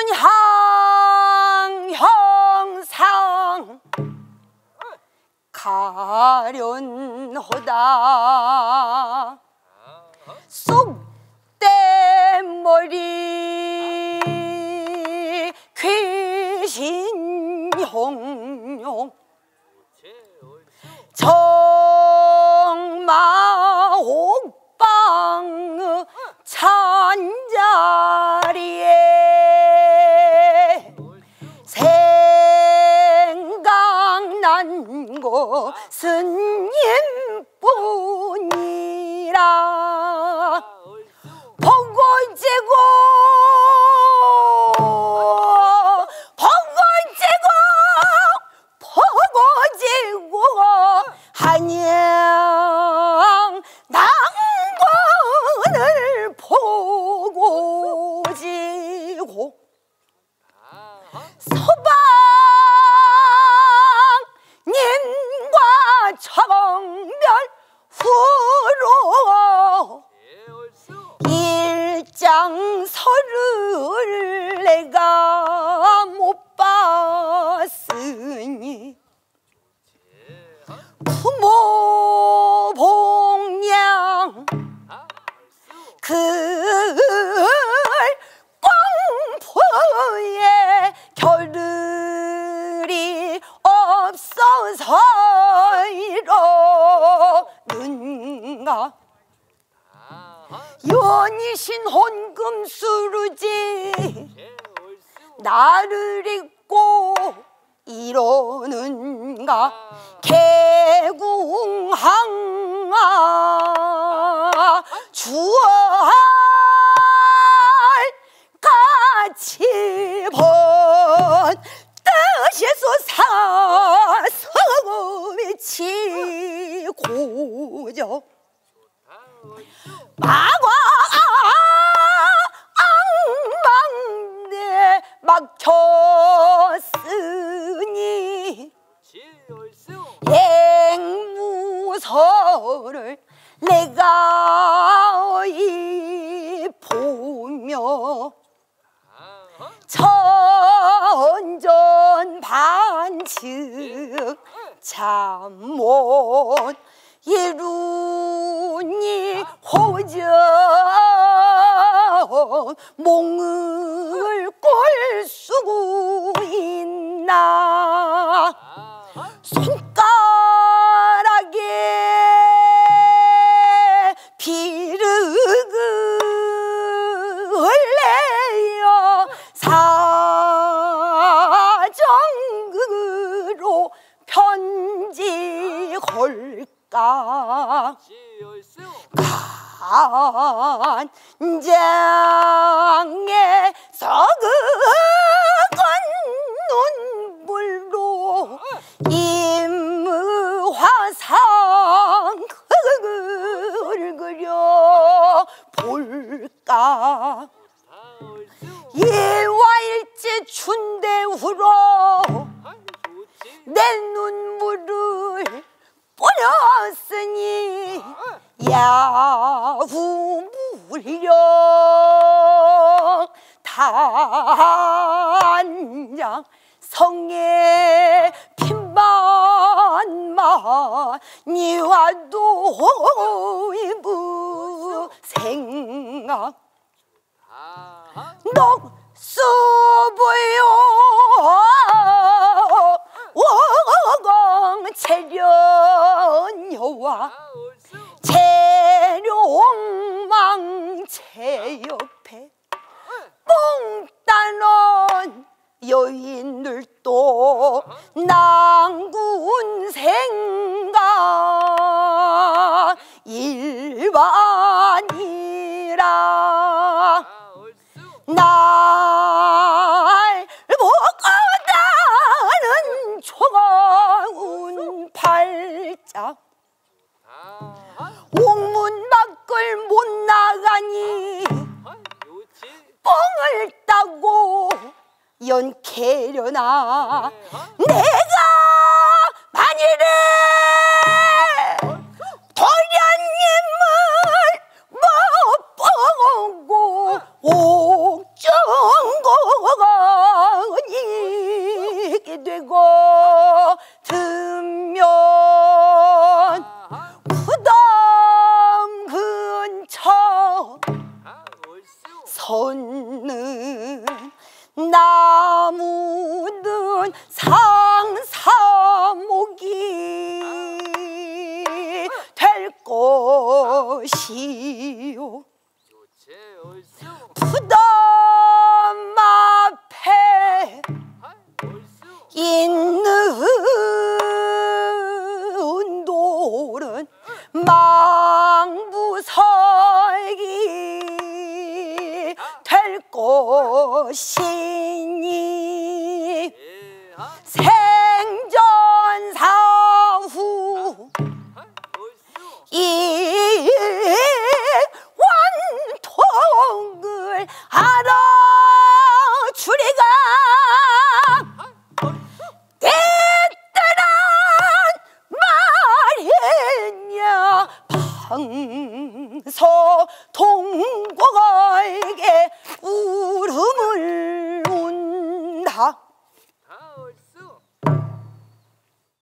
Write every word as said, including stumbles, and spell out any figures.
형상 가련하다 쏙대머리 귀신 형용 정마옥방 찬자리에 생각난 것은 님뿐이라 번거지고 번거지고 번거지고 한양 난관을 보고 지고 서방님과 정멸 후로 일장서를 내가 못 봤으니 부모 봉양 그 공포에 겨를이 없어서 이러는가 연이신 혼금수루지 나를 잊고 이러는가 개궁항아 주얼 같이 번 뜻에서 사성음이 치고저 마광망대 막혔으니 앵무서를 내가 어이 보며 천전 반측 잠못 이루니 호전 몽을 꼴 쓰고 있나 손가락에 비르그 흘레여 사정극으로 편지 걸까 간장에 썩은 눈물로 임의화상 흙을 그려 볼까 예와일제 춘대후로 내 눈물을 뿌렸으니 야후물령 단장 성에 핀반마 니와도 이부 생각 녹수부요 워공 체련여와 체룡망 체옆에 뽕따는 여인들도 낭군 생각 일반이라 날 못가다는 초가운 팔자 옥문 밖을 못 나가니 뻥을 따고 연캐려나 내가 만일에 도련님을 못 보고 옥정고가 섰는 나무는 상사목이 될 것이요 부담 앞에 있는 돌은 망부설기 될 것이니 생전사후 이 원통을 알아주리가 방서 동국에게